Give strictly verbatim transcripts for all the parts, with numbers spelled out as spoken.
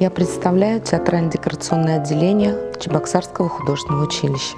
Я представляю театрально-декорационное отделение Чебоксарского художественного училища.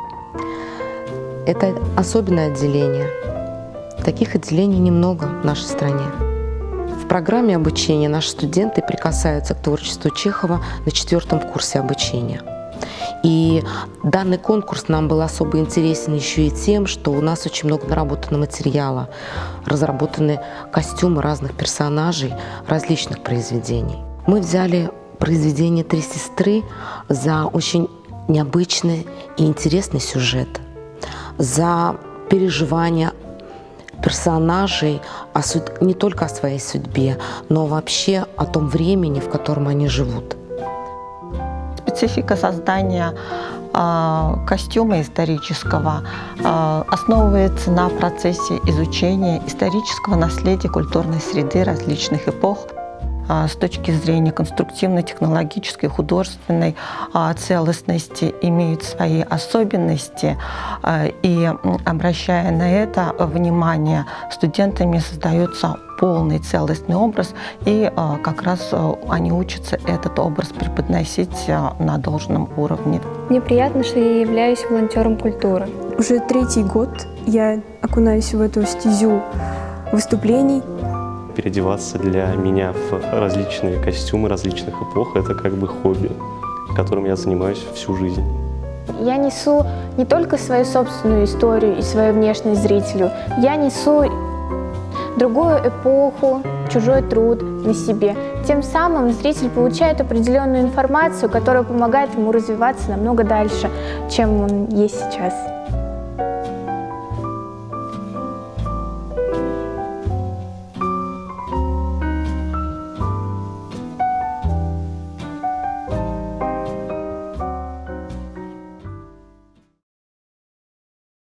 Это особенное отделение. Таких отделений немного в нашей стране. В программе обучения наши студенты прикасаются к творчеству Чехова на четвертом курсе обучения. И данный конкурс нам был особо интересен еще и тем, что у нас очень много наработано материала, разработаны костюмы разных персонажей различных произведений. Мы взяли произведение «Три сестры» за очень необычный и интересный сюжет, за переживания персонажей о суд... не только о своей судьбе, но вообще о том времени, в котором они живут. Специфика создания э, костюма исторического э, основывается на процессе изучения исторического наследия культурной среды различных эпох э, с точки зрения конструктивно-технологической, художественной э, целостности, имеют свои особенности. Э, и обращая на это внимание, студентами создается полный целостный образ, и э, как раз э, они учатся этот образ преподносить э, на должном уровне. Мне приятно, что я являюсь волонтером культуры. Уже третий год я окунаюсь в эту стезю выступлений. Переодеваться для меня в различные костюмы различных эпох – это как бы хобби, которым я занимаюсь всю жизнь. Я несу не только свою собственную историю и свою внешность зрителю, я несу другую эпоху, чужой труд на себе. Тем самым зритель получает определенную информацию, которая помогает ему развиваться намного дальше, чем он есть сейчас.